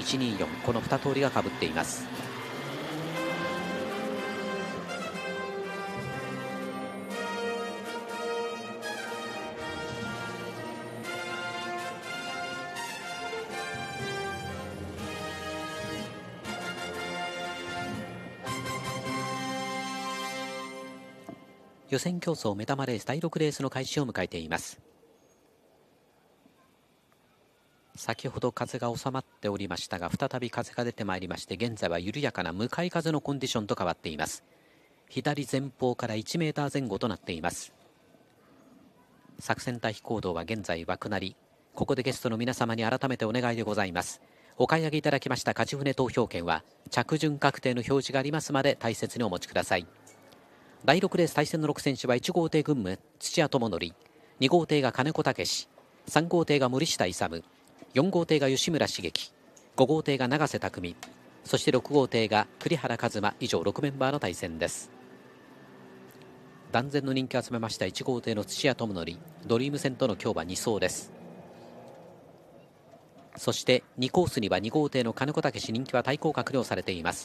124、この2通りがかぶっています。予選競争目玉レース第6レースの開始を迎えています。先ほど風が収まっておりましたが、再び風が出てまいりまして、現在は緩やかな向かい風のコンディションと変わっています。左前方から1メーター前後となっています。作戦退避行動は現在枠なり。ここでゲストの皆様に改めてお願いでございます。お買い上げいただきました勝ち船投票券は着順確定の表示がありますまで大切にお持ちください。第6レース対戦の6選手は1号艇群務土屋智則、2号艇が金子武史、3号艇が森下勇、4号艇が吉村茂樹、5号艇が永瀬拓、そして6号艇が栗原一馬。以上6メンバーの対戦です。断然の人気を集めました1号艇の土屋智則、ドリーム戦との今日は2走です。そして2コースには2号艇の金子武史、人気は対抗確認されています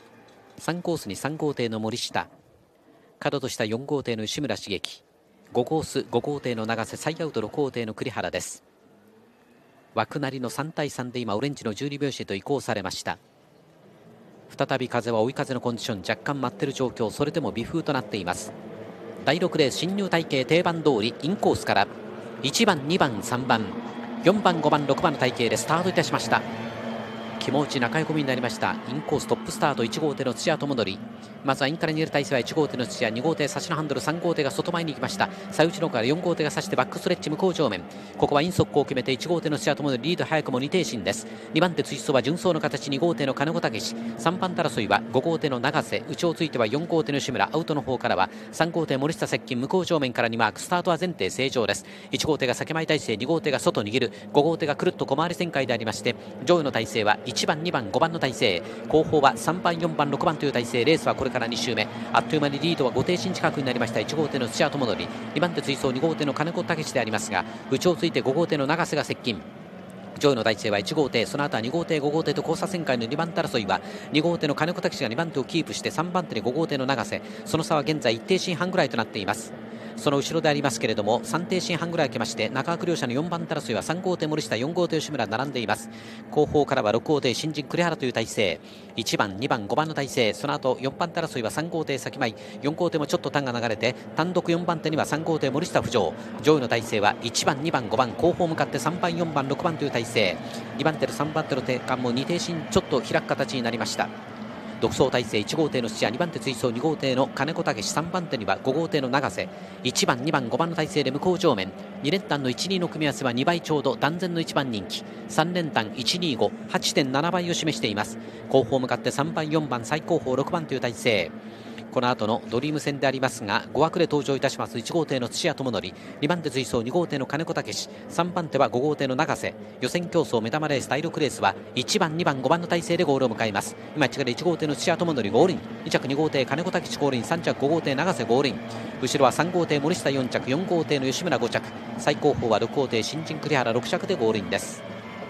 。3コースに3号艇の森下、角とした4号艇の吉村茂樹、5コース5号艇の永瀬、最アウト6号艇の栗原です。枠なりの3対3で今オレンジの12拍子へと移行されました。再び風は追い風のコンディション、若干待っている状況、それでも微風となっています。第6レース進入体系定番通りインコースから1番2番3番4番5番6番の体系でスタートいたしました。気持ち中横みになりました。インコーストップスタート1号艇の土屋智則、まずはインから逃げる体勢は1号艇の土屋、2号艇差しのハンドル、3号艇が外前に行きました。最内のから4号艇が差してバックストレッチ向こう上面、ここはイン速攻を決めて1号艇の土屋智則リード、早くも2艇進です。2番手追走は順走の形、2号艇の金子武史、3番手争いは5号艇の永瀬、内をついては4号艇の吉村、アウトの方からは3号艇森下接近、向こう上面から2マーク、スタートは前提正常です。1号艇が先前体勢、2号艇が外握る、5号艇がくるっと小回り旋回でありまして、上位の体勢は1番2番5番の体勢、後方は3番4番6番という体勢。レースはこれから2周目、あっという間にリードは5艇進近くになりました。1号艇の土屋智則、2番手追走2号艇の金子武史でありますが、内をついて5号艇の永瀬が接近。上位の体勢は1号艇、その後は2号艇5号艇と交差旋回の2番手争いは2号艇の金子武史が2番手をキープして、3番手に5号艇の永瀬、その差は現在1艇進半ぐらいとなっています。その後ろでありますけれども、3艇進半ぐらい開けまして、中枠両者の4番手争いは3号艇森下4号艇吉村並んでいます。後方からは6号艇新人栗原という体勢、1番2番5番の体勢、その後4番手争いは3号艇先前、4号艇もちょっとターンが流れて、単独4番手には3号艇森下浮上。上位の体勢は1番2番5番、後方向かって3番4番6番という体勢、2番手と3番手の定間も2艇進ちょっと開く形になりました。独走体制1号艇の土屋、2番手追走2号艇の金子武史、3番手には5号艇の永瀬、1番2番5番の体制で向こう上面、2連単の12の組み合わせは2倍ちょうど、断然の1番人気、3連単 125、8.7 倍を示しています。後方向かって3番4番最後方6番という体制。この後のドリーム戦でありますが、5枠で登場いたします1号艇の土屋智則、2番手追走2号艇の金子武史、3番手は5号艇の永瀬。予選競争目玉レース第6レースは1番2番5番の体制でゴールを迎えます。今1号艇の土屋智則ゴールイン、2着2号艇金子武史ゴールイン、3着5号艇永瀬ゴールイン、後ろは3号艇森下4着、4号艇の吉村5着、最後方は6号艇新人栗原6着でゴールインです。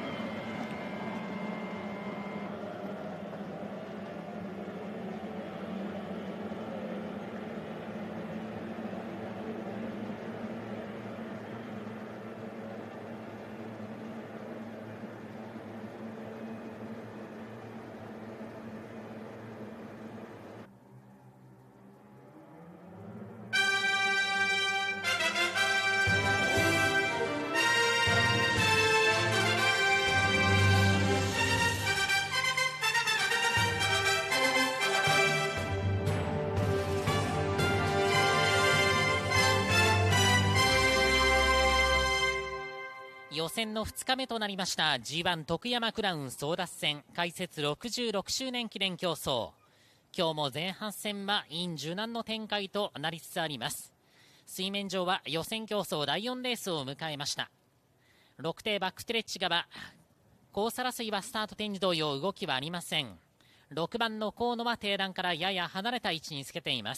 予選の2日目となりました G1 徳山クラウン争奪戦開設66周年記念競争。今日も前半戦は陰柔軟の展開となりつつあります。水面上は予選競争第4レースを迎えました。6艇バックストレッチ側、コース争いはスタート点に同様動きはありません。6番の河野は定段からやや離れた位置につけています。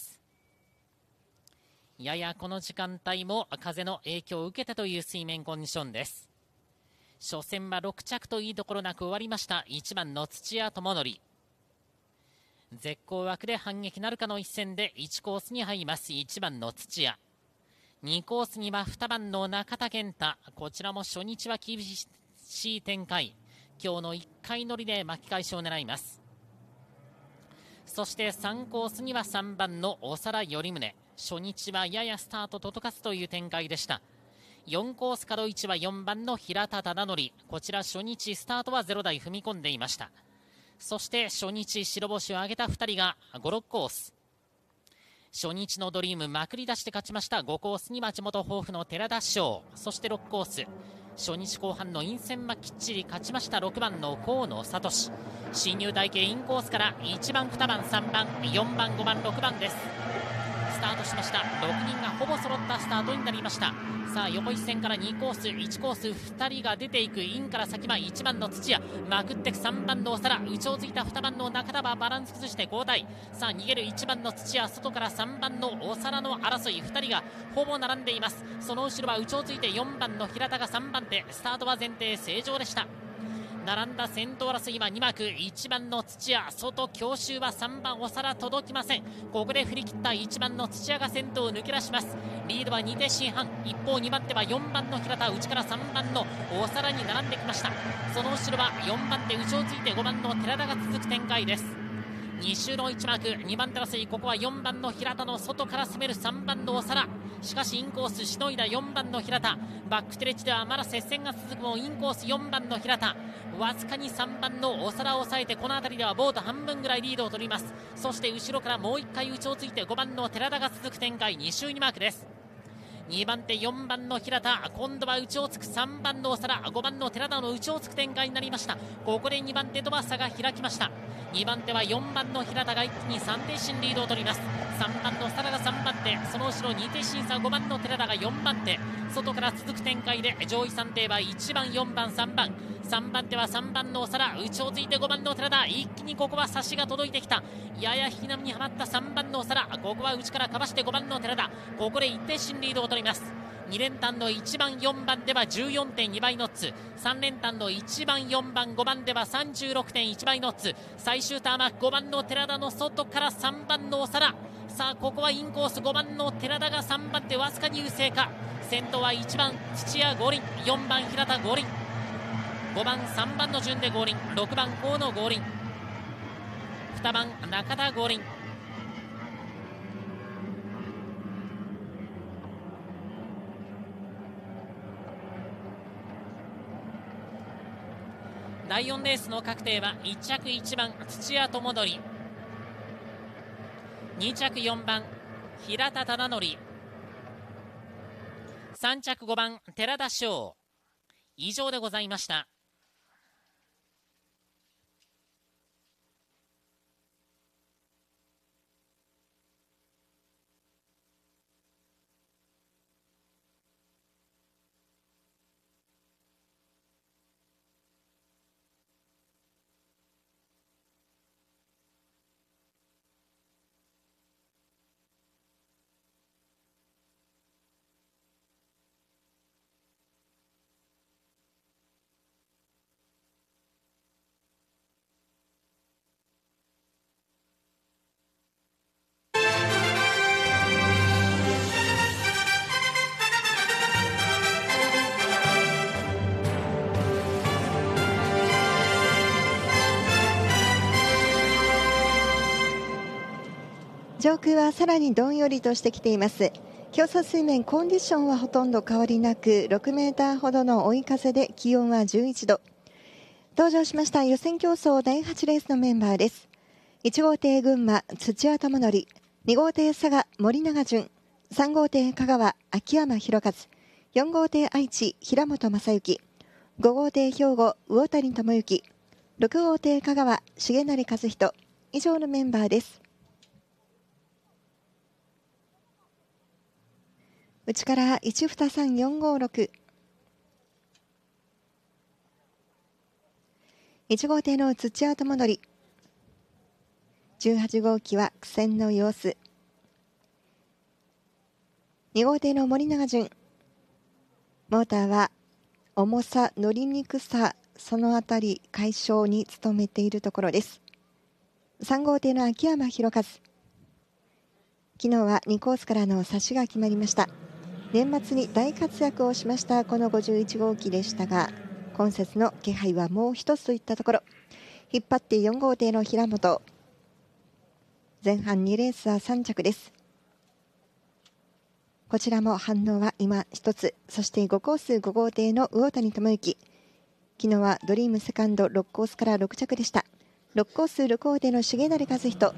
ややこの時間帯も風の影響を受けてという水面コンディションです。 初戦は6着といいところなく終わりました。1番の土屋智則、絶好枠で反撃なるかの一戦で1コースに入ります。1番の土屋、2コースには2番の中田健太、こちらも初日は厳しい展開、今日の1回乗りで巻き返しを狙います。そして3コースには3番の長田頼宗、初日はややスタート届かずという展開でした。4コース角1は4番の平田忠則、こちら初日スタートは0台踏み込んでいました。そして初日白星を挙げた2人が5、6コース、初日のドリームまくり出して勝ちました。5コースには地元豊富の寺田翔、そして6コース初日後半の陰線はきっちり勝ちました6番の河野聡、進入台形インコースから1番2番3番4番5番6番です。スタートしました。6人がほぼ揃ったスタートになりました。さあ横一線から2コース1コース2人が出ていく。インから先は1番の土屋、まくって3番の長田、内をついた2番の中田はバランス崩して交代。さあ逃げる1番の土屋、外から3番の長田の争い、2人がほぼ並んでいます。その後ろは内をついて4番の平田が3番手。スタートは前提正常でした。並んだ先頭争いは2幕、1番の土屋、外強襲は3番長田届きません。ここで振り切った1番の土屋が先頭を抜け出します。リードは2手進半、一方2番手は4番の平田、内から3番の長田に並んできました。その後ろは4番手内をついて5番の寺田が続く展開です。2周の1幕、2番手争い、ここは4番の平田の外から攻める3番の長田、しかしインコースしのいだ4番の平田、バックテレッジではまだ接戦が続くもインコース4番の平田、わずかに3番の長田を抑えて、この辺りではボート半分ぐらいリードを取ります。そして後ろからもう1回内をついて5番の寺田が続く展開、2周2マークです。2番手4番の平田、今度は内をつく3番の長田、5番の寺田の内をつく展開になりました。ここで2番手とは差が開きました。2番手は4番の平田が一気に3手進リードを取ります。3番の長田が3番手、その後ろ2手進差5番の寺田が4番手、外から続く展開で上位3手は1番4番3番、3番手は3番の長田、内をついて5番の寺田、一気にここは差しが届いてきた。やや引き波にはまった3番の長田、ここは内からかわして5番の寺田、ここで1点進リードを取ります。2連単の1番4番では 14.2 倍ノッツ、3連単の1番4番5番では 36.1 倍ノッツ、最終ターンは5番の寺田の外から3番の長田、さあここはインコース5番の寺田が3番手、わずかに優勢か。先頭は1番土屋合輪、4番平田合輪、5番3番の順で合輪、6番河野合輪、2番中田合輪。第4レースの確定は1着1番土屋智則、2着4番平田忠則、3着5番寺田翔。以上でございました。 上空はさらにどんよりとしてきています。競争水面コンディションはほとんど変わりなく、6メーターほどの追い風で気温は11度。登場しました予選競争第8レースのメンバーです。1号艇群馬土屋智則、2号艇佐賀森永純、3号艇香川秋山博和、4号艇愛知平本正幸、5号艇兵庫魚谷智之、6号艇香川重成和人。以上のメンバーです。内から123456、1号艇の土屋智則、18号機は苦戦の様子。2号艇の森永純、モーターは重さ、乗りにくさ、そのあたり解消に努めているところです。3号艇の秋山博和、昨日は2コースからの差しが決まりました。年末に大活躍をしましたこの51号機でしたが、今節の気配はもう一つといったところ。引っ張って4号艇の平本、前半2レースは3着です。こちらも反応は今一つ。そして5コース5号艇の魚谷智之、昨日はドリームセカンド6コースから6着でした。6コース6号艇の重成和人、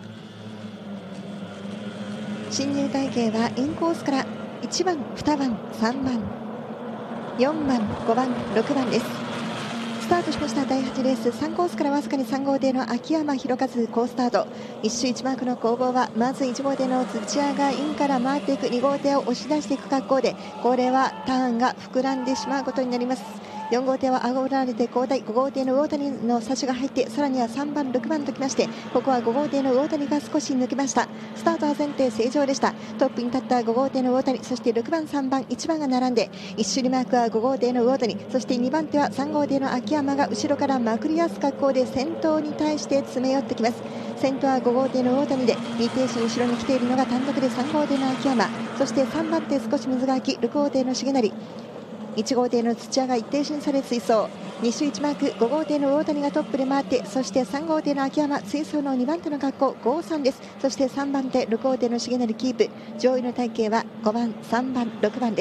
進入体系はインコースから1番、2番、3番、4番、5番、6番です。スタートしました第8レース、3コースからわずかに3号艇の秋山博和好スタート。1周1マークの攻防はまず1号艇の土屋がインから回っていく、2号艇を押し出していく格好で、これはターンが膨らんでしまうことになります。4号艇は煽られて交代、5号艇の魚谷の差しが入って、さらには3番、6番ときまして、ここは5号艇の魚谷が少し抜けました。スタートは前提正常でした。トップに立った5号艇の魚谷、そして6番、3番、1番が並んで、1周2マークは5号艇の魚谷、そして2番手は3号艇の秋山が後ろからまくり出す格好で先頭に対して詰め寄ってきます。先頭は5号艇の魚谷で、2停止後ろに来ているのが単独で3号艇の秋山、そして3番手少し水が空き、6号艇の重成、1号艇の土屋が一定審査で追走、2周1マーク5号艇の魚谷がトップで回って、そして3号艇の秋山追走の2番手の格好53です。そして3番手6号艇の重成キープ、上位の体系は5番、3番、6番です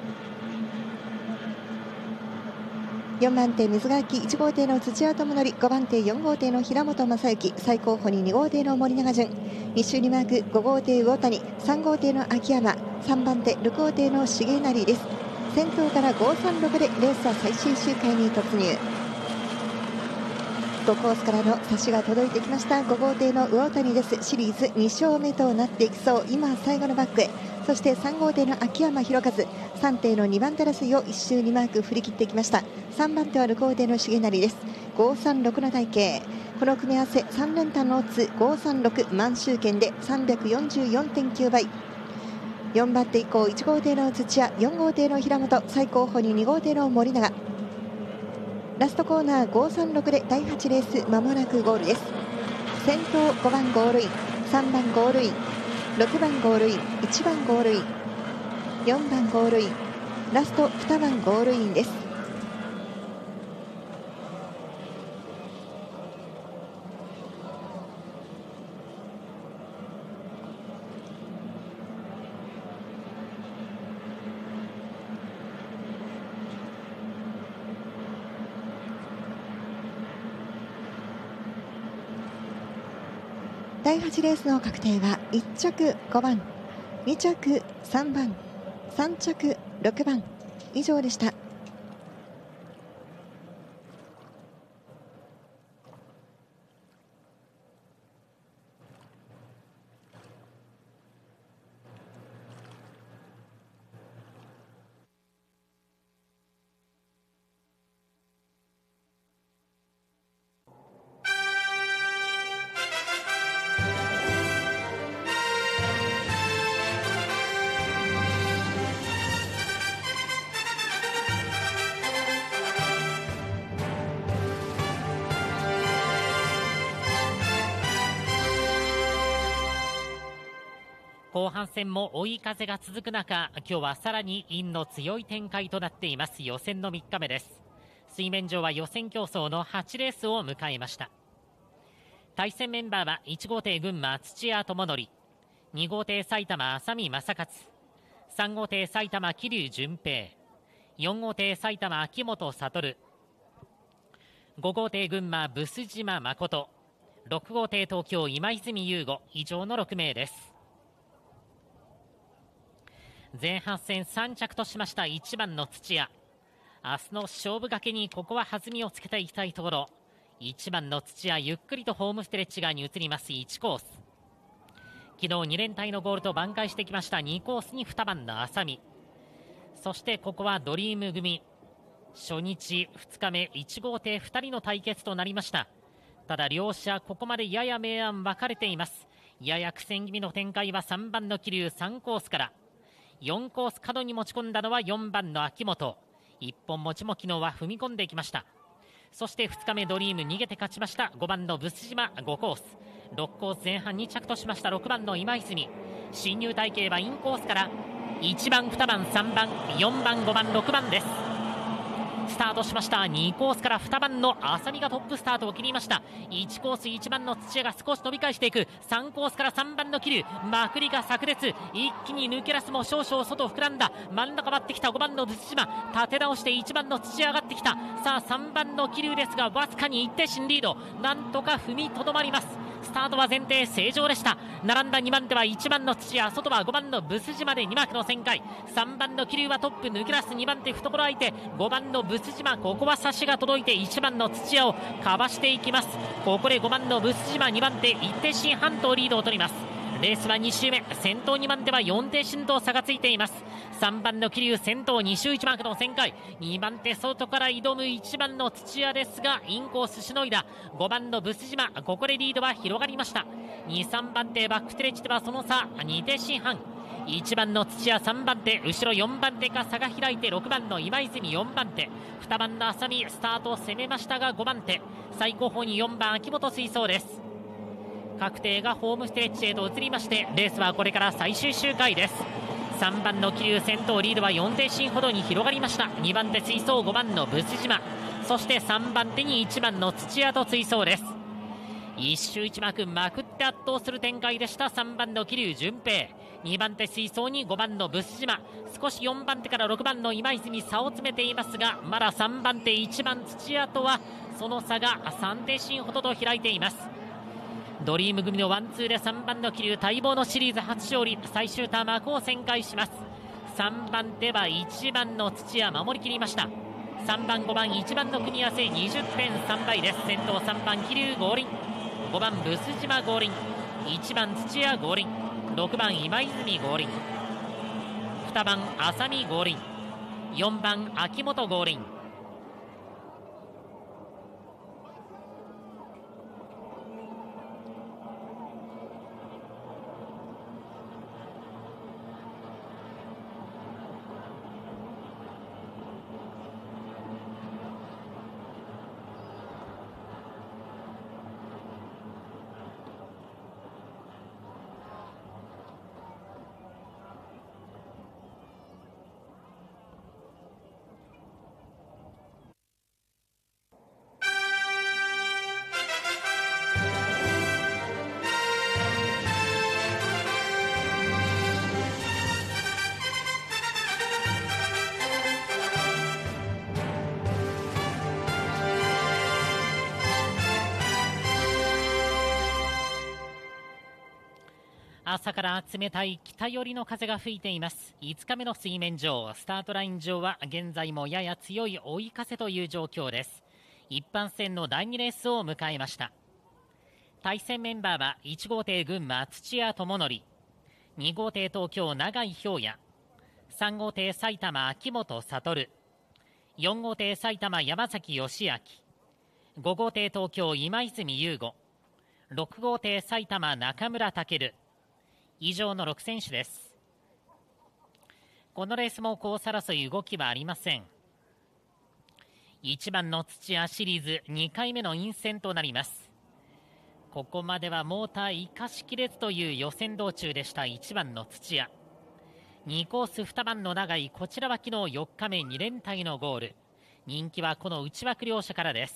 。4番手水垣、1号艇の土屋智則、5番手4号艇の平本正幸、最後方に2号艇の森永順、2周2マーク5号艇魚谷、3号艇の秋山、3番手6号艇の重成です。先頭から536でレースは最終周回に突入。5コースからの差しが届いてきました。5号艇の魚谷です。シリーズ2勝目となっていきそう。今最後のバックへ、そして3号艇の秋山博和、3艇の2番手争いを1周2マーク振り切ってきました。3番手は6号艇の重成です。536の体系、この組み合わせ3連単のオッズ536、満周券で 344.9 倍。4番手以降1号艇の土屋、4号艇の平本、最後方に2号艇の森永、ラストコーナー536で第8レースまもなくゴールです。先頭5番ゴールイン、3番ゴールイン、6番ゴールイン、1番ゴールイン、4番ゴールイン、ラスト2番ゴールインです。第8レースの確定は1着5番、2着3番、3着6番以上でした。 後半戦も追い風が続く中、今日はさらに陰の強い展開となっています。予選の3日目です。水面上は予選競争の8レースを迎えました。対戦メンバーは1号艇群馬土屋智則、2号艇埼玉浅見正勝、3号艇埼玉桐生順平、4号艇埼玉秋元悟、5号艇群馬ブス島誠、6号艇東京今泉優吾、以上の6名です。前半戦3着としました1番の土屋、明日の勝負がけにここは弾みをつけていきたいところ。1番の土屋、ゆっくりとホームストレッチ側に移ります1コース。昨日2連隊のゴールと挽回してきました2コースに2番の浅見、そしてここはドリーム組、初日2日目1号艇2人の対決となりました。ただ両者ここまでやや明暗分かれています。やや苦戦気味の展開は3番の桐生、3コースから4コース角に持ち込んだのは4番の秋元、 一本持ちも昨日は踏み込んでいきました。そして2日目ドリーム逃げて勝ちました5番のブス島5コース、6コース前半に着としました6番の今泉。進入体系はインコースから1番2番3番4番5番6番です。スタートしました。2コースから2番の浅見がトップスタートを切りました。1コース1番の土屋が少し伸び返していく。3コースから3番の桐生、まくりが炸裂、一気に抜け出すも少々外膨らんだ。真ん中割ってきた5番のブス島、立て直して1番の土屋上がってきた。さあ3番の桐生ですが、わずかに1点進リード、なんとか踏みとどまります。スタートは前提正常でした。並んだ2番手は1番の土屋、外は5番のブス島で2幕の旋回。3番の桐生はトップ抜け出す。2番手懐相手5番のブス島、ここは差しが届いて1番の土屋をかわしていきます。ここで5番のブス島2番手1点進半島リードを取ります。レースは2周目、先頭2番手は4点進と差がついています。3番の桐生先頭2周1幕の旋回。2番手外から挑む1番の土屋ですが、インコースしのいだ5番のブス島、ここでリードは広がりました。2、3番手バックストレッチではその差2点進半。1番の土屋3番手、後ろ4番手か差が開いて6番の今泉4番手、2番の浅見スタートを攻めましたが5番手、最後方に4番秋元水槽です。確定がホームストレッチへと移りまして、レースはこれから最終周回です。3番の桐生先頭、リードは4点進ほどに広がりました。2番手追走5番のブス島、そして3番手に1番の土屋と追走です。一周一幕まくって圧倒する展開でした。3番の桐生順平、2番手追走に5番のブス島、少し4番手から6番の今泉差を詰めていますが、まだ3番手1番土屋とはその差が3点進ほどと開いています。ドリーム組のワンツーで3番の桐生待望のシリーズ初勝利、最終ターン幕を旋回します。3番手は1番の土屋守り切りました。3番5番1番の組み合わせ 20.3 倍です。先頭3番桐生合輪、5番ブス島合輪、1番土屋合輪、6番今泉合輪、2番浅見合輪、4番秋元合輪。朝から冷たい北寄りの風が吹いています。5日目の水面上、スタートライン上は現在もやや強い追い風という状況です。一般戦の第2レースを迎えました。対戦メンバーは1号艇群馬土屋智則、2号艇東京永井氷也、3号艇埼玉秋元悟、4号艇埼玉山崎義明、5号艇東京今泉優吾、6号艇埼玉中村健、以上の6選手です。このレースもコース争い動きはありません。1番の土屋シリーズ2回目の陰線となります。ここまではモーター生かしきれずという予選道中でした1番の土屋。2コース2番の永井、こちらは昨日4日目2連隊のゴール。人気はこの内枠両者からです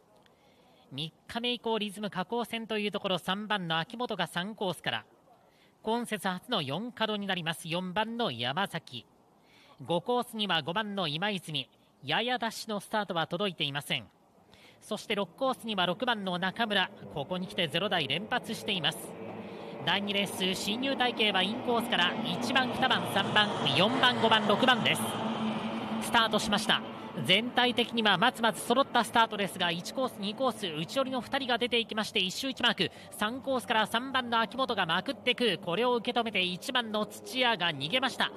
。3日目以降リズム下降戦というところ、3番の秋元が3コースから、今節初の4角になります4番の山崎、5コースには5番の今泉、ややダッシュのスタートは届いていません。そして6コースには6番の中村、ここに来て0台連発しています。第2レース進入体系はインコースから1番2番3番4番5番6番です。スタートしました。全体的にはまずまず揃ったスタートですが、1コース2コース内寄りの2人が出ていきまして、1周1マーク、3コースから3番の秋元がまくってく、これを受け止めて1番の土屋が逃げました。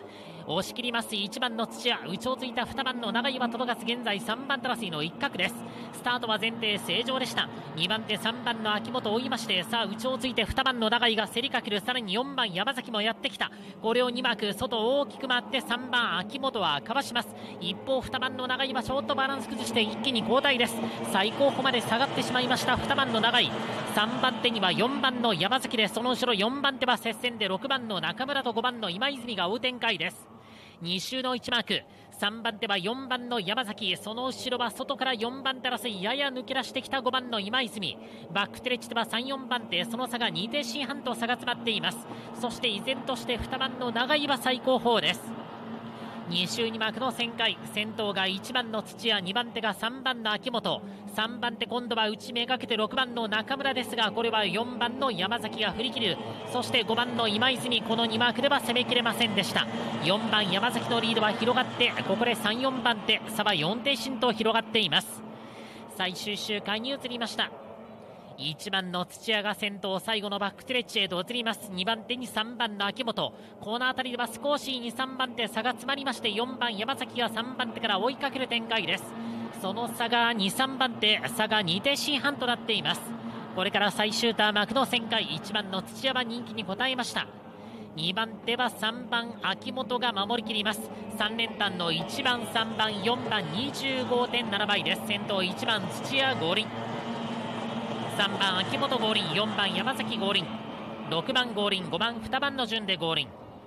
押し切ります1番の土屋、内をついた2番の長井は届かず、現在3番争いの一角です。スタートは前提正常でした。2番手3番の秋元追いまして、さあ内をついて2番の長井が競りかける。さらに4番山崎もやってきた。これを2幕外大きく回って3番秋元はかわします。一方2番の長井はちょっとバランス崩して一気に後退です。最後方まで下がってしまいました2番の長井。3番手には4番の山崎で、その後ろ4番手は接戦で6番の中村と5番の今泉が追う展開です。2周の1マーク、3番手は4番の山崎、その後ろは外から4番手争い、やや抜け出してきた5番の今泉、バックテレッジでは3、4番手、その差が2手進半と差が詰まっています。そして依然として2番の長井は最高峰です。2周2幕の旋回、先頭が1番の土屋、2番手が3番の秋元、3番手今度は内めがけて6番の中村ですが、これは4番の山崎が振り切る。そして5番の今泉、この2マークでは攻めきれませんでした。4番山崎のリードは広がって、ここで3、4番手差は4手進と広がっています。最終周回に移りました。1番の土屋が先頭、最後のバックテレッジへと移ります。2番手に3番の秋元、コーナーあたりでは少し2、3番手差が詰まりまして、4番山崎が3番手から追いかける展開です。その差が2、3番手差が2手進半となっています。これから最終ターン幕の旋回、1番の土屋は人気に応えました。2番手は3番秋元が守りきります。3連単の1番3番4番 25.7 倍です。先頭1番土屋合輪、3番秋元合輪、4番山崎合輪、6番合輪、5番2番の順で合輪。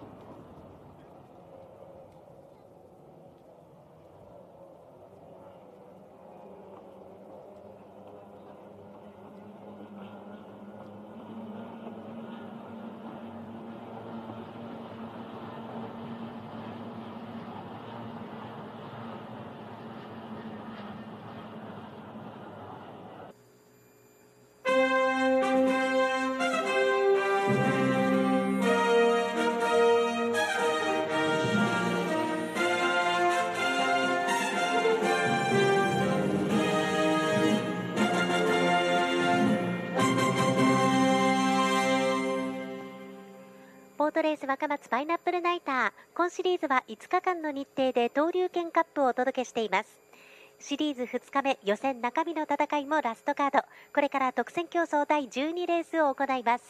ボートレース若松パイナップルナイター、今シリーズは5日間の日程で東竜拳カップをお届けしています。シリーズ2日目、予選中身の戦いもラストカード。これから特選競争第12レースを行います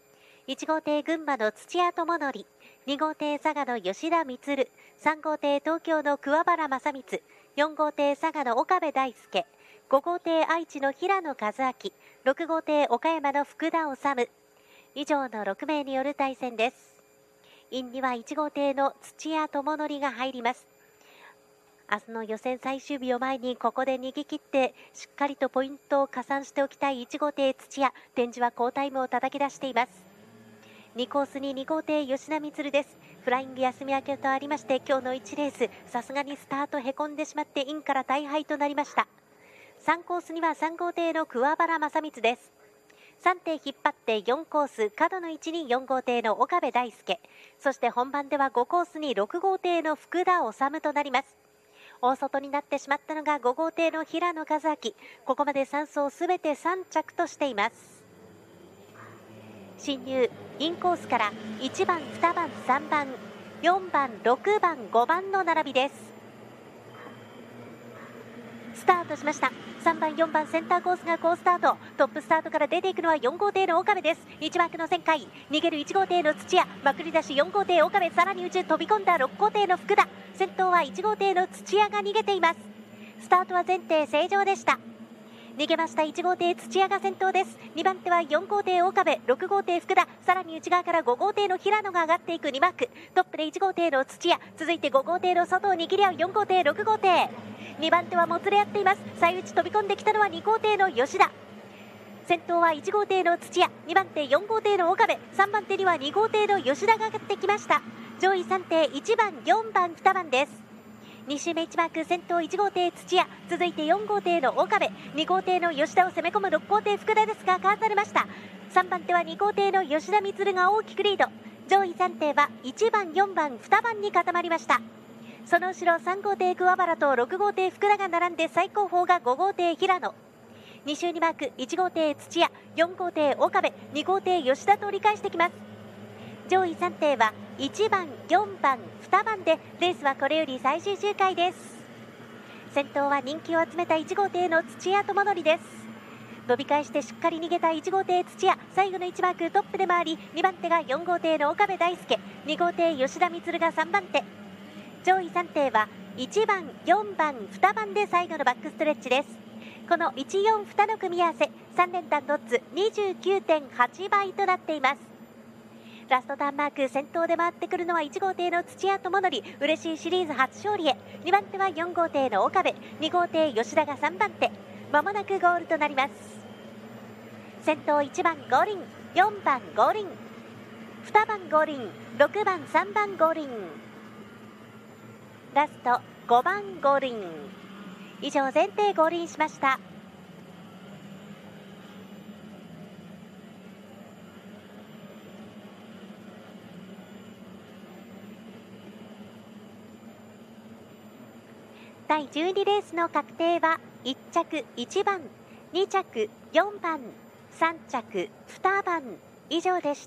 。1号艇群馬の土屋智則、2号艇佐賀の吉田充、3号艇東京の桑原正光、4号艇佐賀の岡部大輔、5号艇愛知の平野和明、6号艇岡山の福田治。以上の6名による対戦です。インには1号艇の土屋智則が入ります。明日の予選最終日を前にここで逃げ切ってしっかりとポイントを加算しておきたい1号艇土屋、展示は好タイムを叩き出しています。2コースに2号艇吉田充です。フライング休み明けとありまして、今日の1レースさすがにスタートへこんでしまってインから大敗となりました。3コースには3号艇の桑原正光です。3艇引っ張って4コース、角の位置に4号艇の岡部大輔、そして本番では5コースに6号艇の福田治となります。大外になってしまったのが5号艇の平野和明、ここまで3走すべて3着としています。進入インコースから1番、2番、3番、4番、6番、5番の並びです。スタートしました。3番、4番、センターコースが好スタート。トップスタートから出ていくのは4号艇の岡部です。1枠の旋回、逃げる1号艇の土屋、まくり出し4号艇岡部、さらに内飛び込んだ6号艇の福田、先頭は1号艇の土屋が逃げています。スタートは前艇正常でした。逃げました1号艇土屋が先頭です。2番手は4号艇岡部、6号艇福田、さらに内側から5号艇の平野が上がっていく2マーク。トップで1号艇の土屋、続いて5号艇の外を握り合う4号艇6号艇、2番手はもつれ合っています。最内飛び込んできたのは2号艇の吉田、先頭は1号艇の土屋、2番手4号艇の岡部、3番手には2号艇の吉田が上がってきました。上位3艇1番、4番、2番です。2周目1マーク、先頭1号艇土屋、続いて4号艇の岡部、2号艇の吉田を攻め込む6号艇福田ですがかわされました。3番手は2号艇の吉田充が大きくリード。上位3艇は1番、4番、2番に固まりました。その後ろ3号艇桑原と6号艇福田が並んで、最後方が5号艇平野。2周2マーク、1号艇土屋、4号艇岡部、2号艇吉田と折り返してきます。 上位3艇は1番、4番、2番でレースはこれより最終周回です。先頭は人気を集めた1号艇の土屋智則です。伸び返してしっかり逃げた1号艇土屋、最後の1マークトップで回り、2番手が4号艇の岡部大輔、2号艇吉田充が3番手、上位3艇は1番、4番、2番で最後のバックストレッチです。この1、4、2の組み合わせ、3連単ドッツ 29.8 倍となっています。ラストターンマーク、先頭で回ってくるのは1号艇の土屋智則、嬉しいシリーズ初勝利へ。2番手は4号艇の岡部、2号艇吉田が3番手、まもなくゴールとなります。先頭1番ゴーリン、4番ゴーリン、2番ゴーリン、6番3番ゴーリン、ラスト5番ゴーリン。以上全艇ゴーリンしました。第12レースの確定は1着1番、2着4番、3着2番以上でした。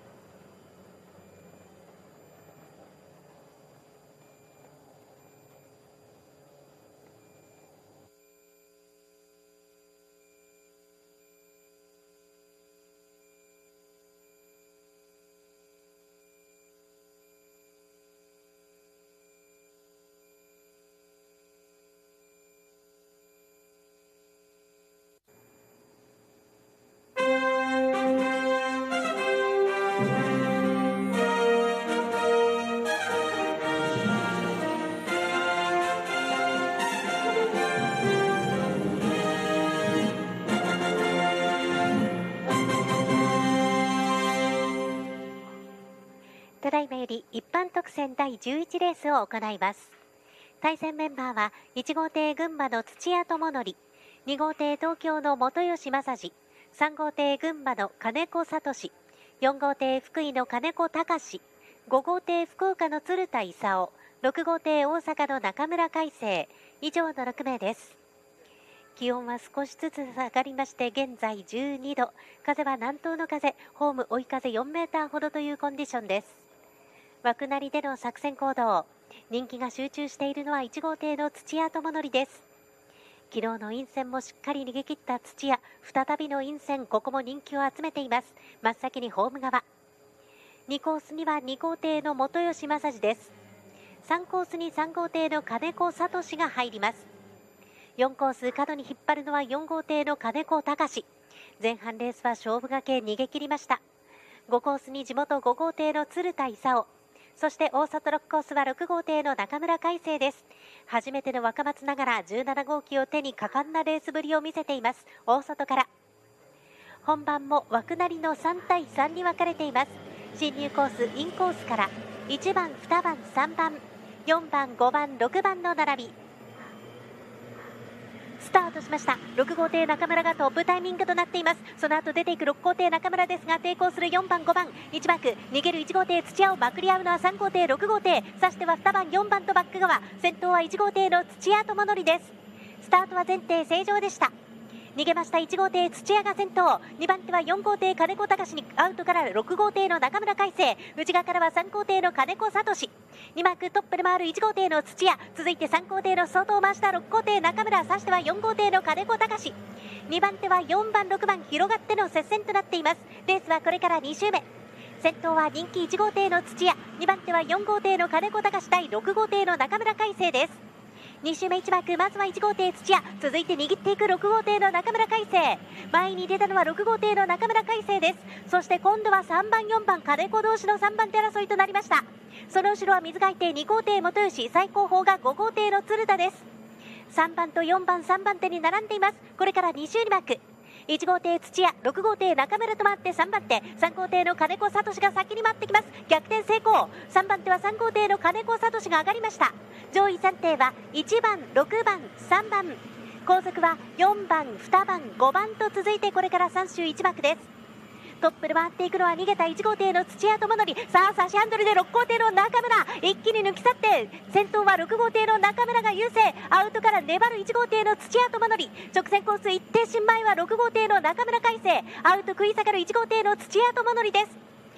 ただいまより一般特選第11レースを行います。対戦メンバーは1号艇群馬の土屋智則、2号艇東京の本吉正治、3号艇群馬の金子聡、4号艇福井の金子隆、5号艇福岡の鶴田勲、6号艇大阪の中村海星、以上の6名です。気温は少しずつ下がりまして現在12度、風は南東の風、ホーム追い風4メーターほどというコンディションです。枠なりでの作戦行動、人気が集中しているのは1号艇の土屋智則です。昨日の陰線もしっかり逃げ切った土屋、再びの陰線、ここも人気を集めています。真っ先にホーム側、2コースには2号艇の本吉正治です。3コースに3号艇の金子聡が入ります。4コース角に引っ張るのは4号艇の金子隆、前半レースは勝負がけ逃げ切りました。5コースに地元5号艇の鶴田勲、そして大里6コースは6号艇の中村海星です。初めての若松ながら17号機を手に果敢なレースぶりを見せています。大里から本番も枠なりの3対3に分かれています。進入コースインコースから1番2番3番4番5番6番の並び、スタートしました。6号艇中村がトップタイミングとなっています。その後出ていく6号艇中村ですが、抵抗する4番5番1バック、逃げる1号艇土屋をまくり合うのは3号艇6号艇、さしては2番4番とバック側、先頭は1号艇の土屋智則です。スタートは前艇正常でした。逃げました1号艇土屋が先頭、2番手は4号艇金子隆にアウトから6号艇の中村海星、内側からは3号艇の金子聡、2マークトップで回る1号艇の土屋、続いて3号艇の外を回した6号艇中村、さしては4号艇の金子隆、2番手は4番6番広がっての接戦となっています。レースはこれから2周目、先頭は人気1号艇の土屋、2番手は4号艇の金子隆対6号艇の中村海星です。2周目1枠、まずは1号艇土屋、続いて握っていく6号艇の中村海星、前に出たのは6号艇の中村海星です。そして今度は3番4番金子同士の3番手争いとなりました。その後ろは水海艇2号艇元吉、最後方が5号艇の鶴田です。3番と4番3番手に並んでいます。これから2周に枠、1号艇土屋、6号艇中村と回って3番手、3号艇の金子聡が先に回ってきます。逆転成功、3番手は3号艇の金子聡が上がりました。上位3艇は1番6番3番、後続は4番2番5番と続いてこれから3周1枠です。トップで回っていくのは逃げた1号艇の土屋智則、さあ差しハンドルで6号艇の中村一気に抜き去って、先頭は6号艇の中村が優勢、アウトから粘る1号艇の土屋智則、直線コース一停進前は6号艇の中村海星、アウト食い下がる1号艇の土屋智則です。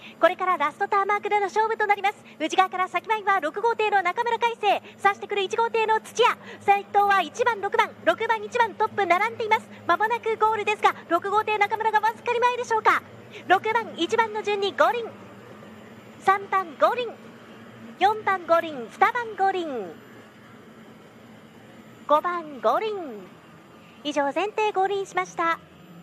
これからラストターンマークでの勝負となります。内側から先前は6号艇の中村海星、刺してくる1号艇の土屋、先頭は1番6番6番1番トップ並んでいます。まもなくゴールですが、6号艇中村がわずかに前でしょうか。6番1番の順に五輪、3番五輪、4番五輪、2番五輪、5番五輪、以上前提合輪しました。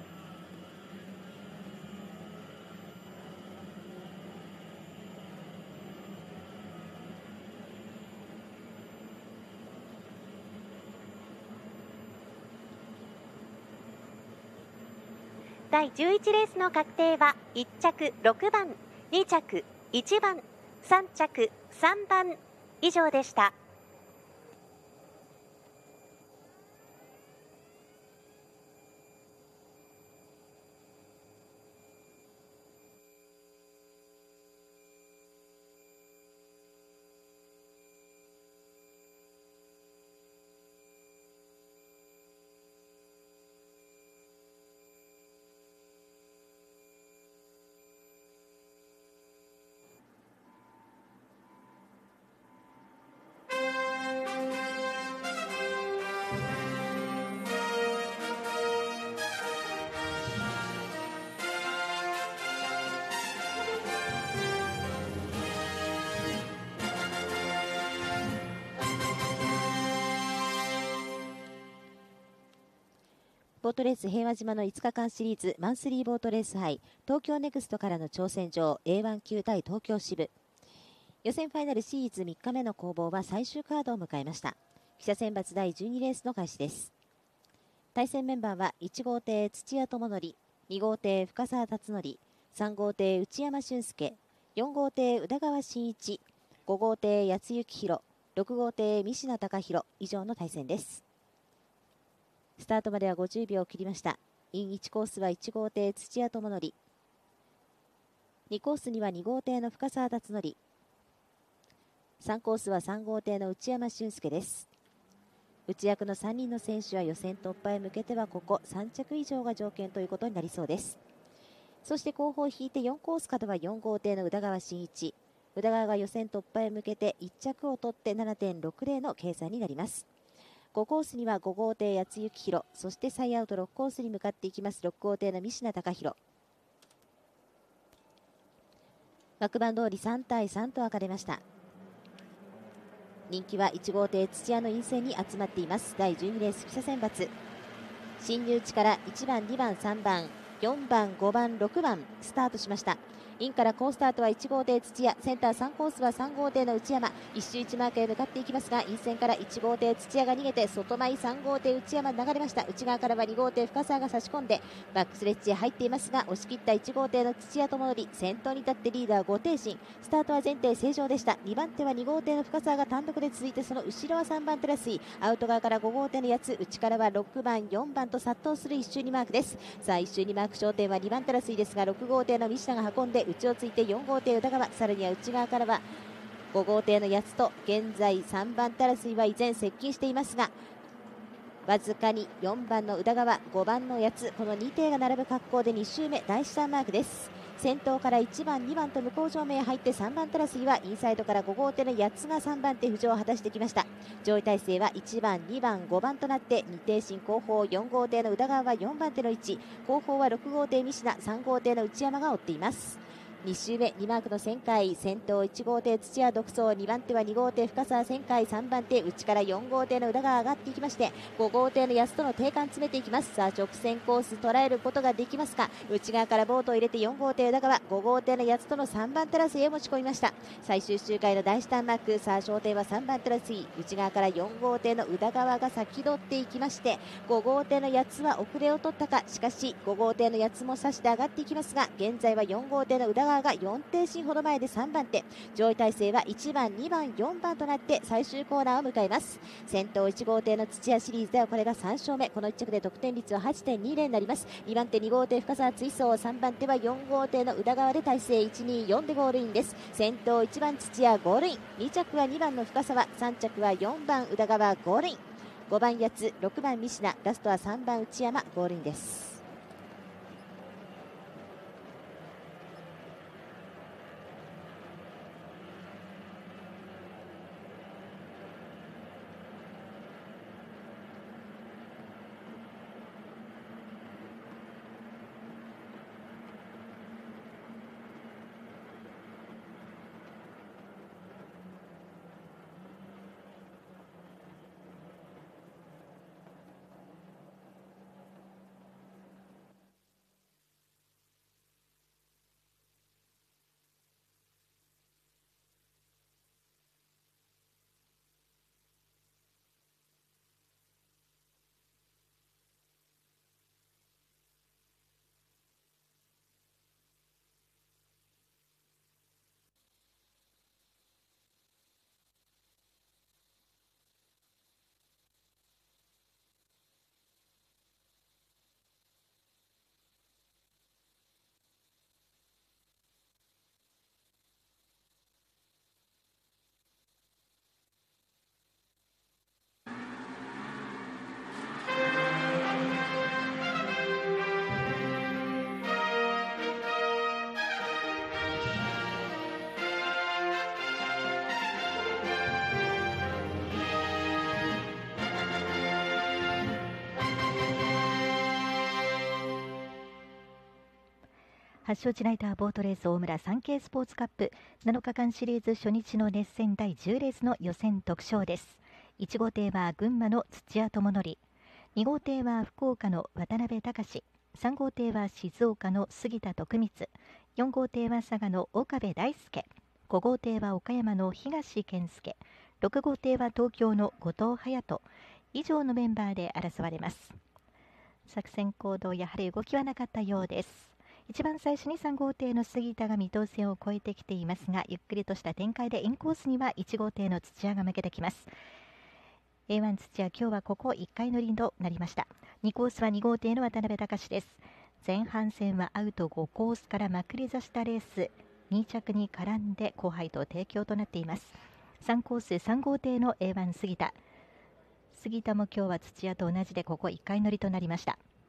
第11レースの確定は1着6番、2着1番、3着3番以上でした。 ボートレース平和島の5日間シリーズマンスリーボートレース杯東京ネクストからの挑戦状 A1 級対東京支部予選ファイナルシリーズ3日目の攻防は最終カードを迎えました。記者選抜第12レースの開始です。対戦メンバーは1号艇土屋智則、2号艇深澤辰則、3号艇内山俊介、4号艇宇田川真一、5号艇八津幸弘、6号艇三品貴弘以上の対戦です。スタートまでは50秒を切りました。イン1コースは1号艇土屋智則、2コースには2号艇の深澤辰則、3コースは3号艇の内山俊介です。内役の3人の選手は予選突破へ向けてはここ3着以上が条件ということになりそうです。そして後方を引いて4コースからは4号艇の宇田川真一、宇田川が予選突破へ向けて1着を取って 7.60 の計算になります。5コースには5号艇八津幸弘、そしてサイアウト6コースに向かっていきます6号艇の三品貴弘。枠番通り3対3と分かれました。人気は1号艇土屋の陰線に集まっています。第12レース記者選抜、進入地から1番2番3番4番5番6番スタートしました。インから好スタートは1号艇土屋、センター3コースは3号艇の内山、一周1マークへ向かっていきますが、イン線から1号艇土屋が逃げて外前3号艇内山流れました。内側からは2号艇深澤が差し込んでバックスレッジへ入っていますが、押し切った1号艇の土屋智則、先頭に立ってリーダー後艇進、スタートは前提正常でした。2番手は2号艇の深澤が単独で続いて、その後ろは3番手らしいアウト側から5号艇の八つ、内からは6番4番と殺到する1周2マークです。さあ1周2マーク焦点は2番手らしいですが、6号艇の三品が運んで内をついて4号艇宇田川、さらには内側からは5号艇の八つと、現在3番手争いは依然接近していますが、わずかに4番の宇田川、5番の八つ、この2艇が並ぶ格好で2周目第3マークです。先頭から1番2番と向こう正面へ入って、3番手争いはインサイドから5号艇の八つが3番手浮上を果たしてきました。上位体制は1番2番5番となって、2艇進後方4号艇の宇田川は4番手の位置、後方は6号艇三品、3号艇の内山が追っています。2周目2マークの旋回、先頭1号艇土屋独走、2番手は2号艇深澤旋回、3番手内から4号艇の宇田川上がっていきまして、5号艇の安との定間詰めていきます。さあ直線コース捉えることができますか。内側からボートを入れて4号艇宇田川、5号艇の安との3番手争いへ持ち込みました。最終周回の第1ターンマーク、さあ焦点は3番手争い、内側から4号艇の宇田川が先取っていきまして、5号艇の安は遅れを取ったか。しかし5号艇の安も差して上がっていきますが、現在は4号艇の宇田川が4艇進ほど前で3番手、上位体制は1番2番4番となって最終コーナーを迎えます。先頭1号艇の土屋シリーズではこれが3勝目、この1着で得点率は 8.20 になります。2番手2号艇深澤追走、3番手は4号艇の宇田川で体制124でゴールインです。先頭1番土屋ゴールイン、2着は2番の深澤、3着は4番宇田川ゴールイン、5番八つ、6番三品、ラストは3番内山ゴールインです。 発祥地ナイターボートレース大村サンケイスポーツカップ7日間シリーズ初日の熱戦第10レースの予選特賞です。1号艇は群馬の土屋智則、2号艇は福岡の渡辺隆、3号艇は静岡の杉田徳光、4号艇は佐賀の岡部大輔、5号艇は岡山の東健介、6号艇は東京の後藤隼人、以上のメンバーで争われます。作戦行動、やはり動きはなかったようです。一番最初に3号艇の杉田が見通線を越えてきていますが、ゆっくりとした展開でインコースには1号艇の土屋が向けてきます。 A1 土屋、今日はここ1回乗りとなりました。2コースは2号艇の渡辺隆です。前半戦はアウト5コースからまくり出したレース、2着に絡んで後輩と提供となっています。3コース3号艇の A1 杉田も今日は土屋と同じでここ1回乗りとなりました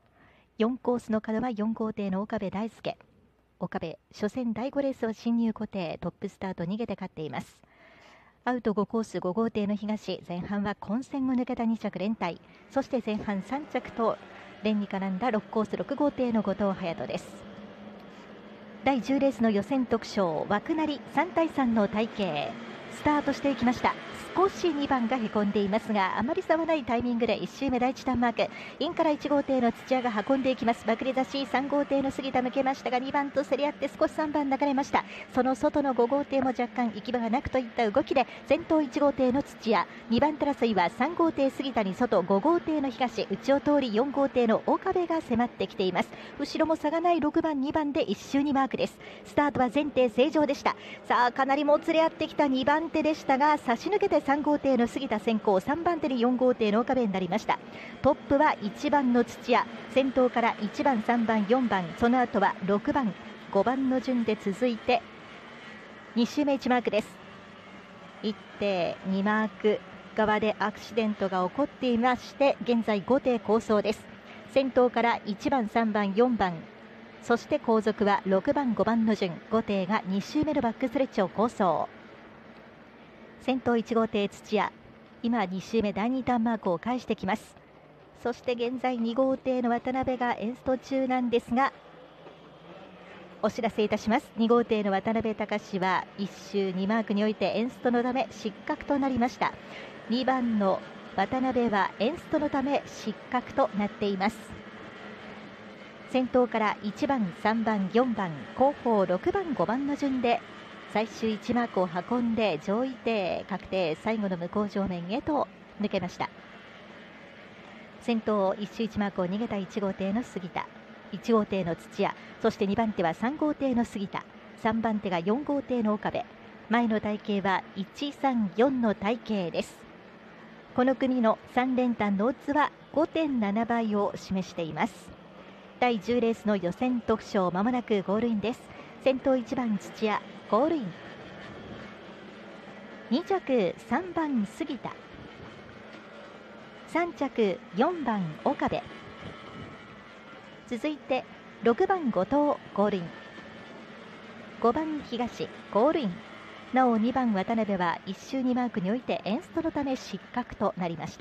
。4コースの角は4号艇の岡部大輔、岡部初戦第5レースを進入固定、トップスタート逃げて勝っています。アウト5コース5号艇の東、前半は混戦を抜けた2着連帯、そして前半3着と連に絡んだ6コース6号艇の後藤隼人です。第10レースの予選特賞、枠なり3対3の体系スタートしていきました。少し2番がへこんでいますが、あまり差はないタイミングで1周目第1ターンマーク、インから1号艇の土屋が運んでいきます。まくり出し3号艇の杉田抜けましたが、2番と競り合って少し3番流れました。その外の5号艇も若干行き場がなくといった動きで、先頭1号艇の土屋、2番手争いは3号艇杉田に外、5号艇の東、内を通り4号艇の岡部が迫ってきています。後ろも差がない6番2番で1周にマークです。スタートは前艇正常でした。さあかなりもつれ合ってきた2番手でしたが、差し抜けて3号艇の杉田先行、3番手に4号艇の岡部になりました。トップは1番の土屋、先頭から1番3番4番、その後は6番5番の順で続いて2周目1マークです。1艇2マーク側でアクシデントが起こっていまして、現在5艇構想です。先頭から1番3番4番、そして後続は6番5番の順、5艇が2周目のバックストレッチを構想。先頭1号艇土屋、今2周目第2ターンマークを返してきます。そして現在2号艇の渡辺がエンスト中なんですが、お知らせいたします。2号艇の渡辺隆は1周2マークにおいてエンストのため失格となりました。2番の渡辺はエンストのため失格となっています。先頭から1番3番4番後方6番5番の順で最終1マークを運んで上位艇確定、最後の向こう上面へと抜けました。先頭1周1マークを逃げた1号艇の杉田、1号艇の土屋、そして2番手は3号艇の杉田、3番手が4号艇の岡部、前の体系は134の体系です。この組の3連単のオッズは 5.7 倍を示しています。第10レースの予選特賞、まもなくゴールインです。先頭1番土屋ゴールイン、2着3番杉田、3着4番岡部、続いて6番後藤ゴールイン、5番東ゴールイン、なお2番渡辺は1周2マークにおいてエンストのため失格となりました。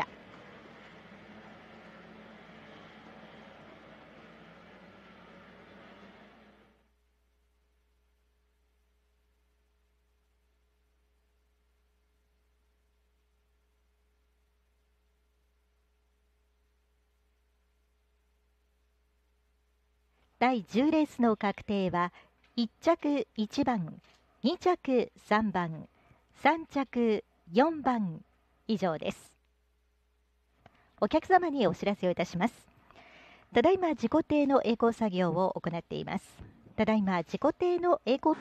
第10レースの確定は1着1番、2着3番、3着4番以上です。お客様にお知らせをいたします。ただいま自己艇の曳航作業を行っています。ただいま自己艇の曳航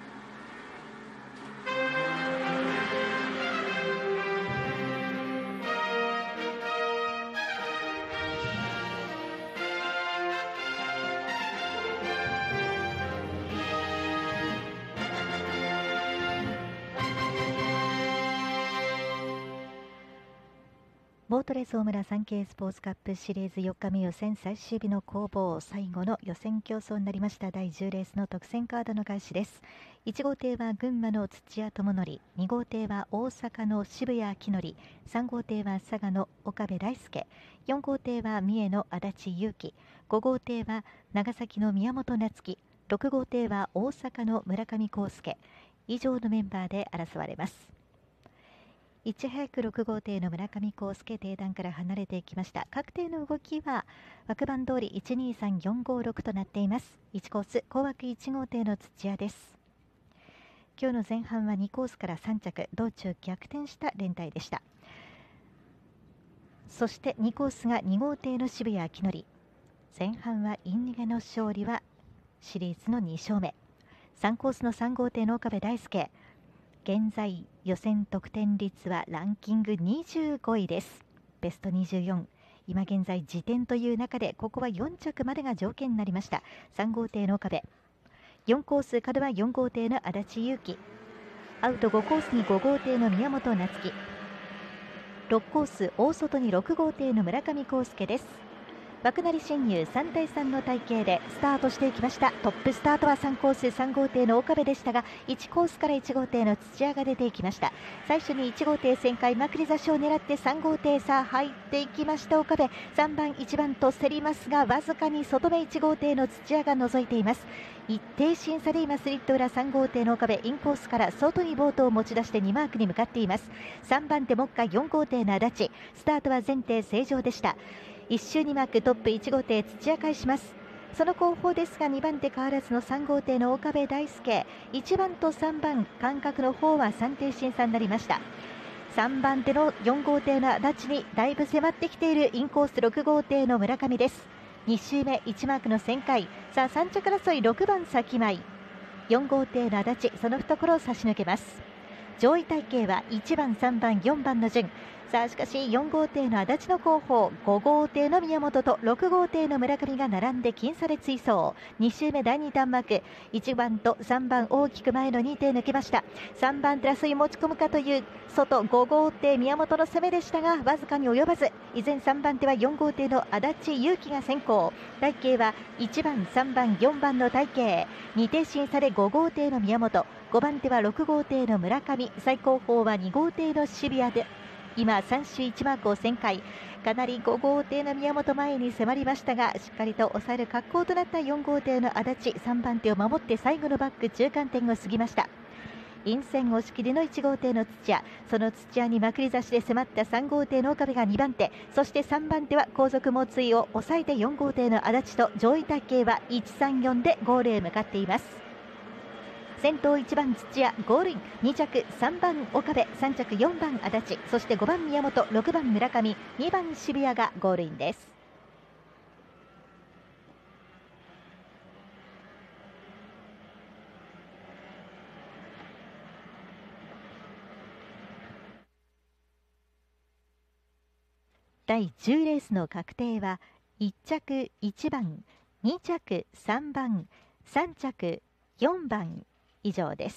ボートレース大村サンケイスポーツカップシリーズ4日目予選最終日の攻防、最後の予選競争になりました第10レースの特選カードの開始です。1号艇は群馬の土屋智則、2号艇は大阪の渋谷明則、3号艇は佐賀の岡部大輔、4号艇は三重の足立裕樹、5号艇は長崎の宮本夏樹、 6号艇は大阪の村上康介。以上のメンバーで争われます。いち早く6号艇の村上康介、艇団から離れていきました。各艇の動きは枠番通り123456となっています。1コース後枠1号艇の土屋です。今日の前半は2コースから3着、道中逆転した連帯でした。そして2コースが2号艇の渋谷明則。前半はイン逃げの勝利はシリーズの2勝目。3コースの3号艇の岡部大輔。現在予選得点率はランキング25位です。ベスト24。今現在時点という中で、ここは4着までが条件になりました。3号艇の岡部。4コース角は4号艇の足立優希。アウト5コースに5号艇の宮本夏樹。6コース大外に6号艇の村上康介です。枠なり進入3対3の体系でスタートしていきました。トップスタートは3コース3号艇の岡部でしたが、1コースから1号艇の土屋が出ていきました。最初に1号艇旋回まくり差しを狙って3号艇さあ入っていきました。岡部3番1番と競りますが、わずかに外目1号艇の土屋が覗いています。一定審査で今スリット裏3号艇の岡部、インコースから外にボートを持ち出して2マークに向かっています。3番手目下4号艇の足立。スタートは前艇正常でした。1周2マークトップ1号艇土屋返します。その後方ですが2番手変わらずの3号艇の岡部大輔。1番と3番間隔の方は3艇審査になりました。3番手の4号艇の足立にだいぶ迫ってきているインコース6号艇の村上です。2周目1マークの旋回。さあ3着争い6番先前。4号艇の足立、その懐を差し抜けます。上位体系は1番3番4番の順。さあしかし4号艇の足立の後方、5号艇の宮本と6号艇の村上が並んで僅差で追走。2周目第2ターンマーク。1番と3番大きく前の2艇抜けました。3番手争い持ち込むかという外5号艇宮本の攻めでしたが、わずかに及ばず。依然3番手は4号艇の足立優希が先行。体系は1番3番4番の体系。2艇審査で5号艇の宮本、5番手は6号艇の村上、最高峰は2号艇の渋谷で今3周1マークを旋回。かなり5号艇の宮本前に迫りましたが、しっかりと抑える格好となった4号艇の足立、3番手を守って最後のバック中間点を過ぎました。陰線押し切りの1号艇の土屋、その土屋にまくり差しで迫った3号艇の岡部が2番手、そして3番手は後続猛追を抑えて4号艇の足立と上位体系は134でゴールへ向かっています。先頭1番土屋ゴールイン、2着3番岡部、3着4番足立、そして5番宮本、6番村上、2番渋谷がゴールインです。第10レースの確定は1着1番、2着3番、3着4番以上です。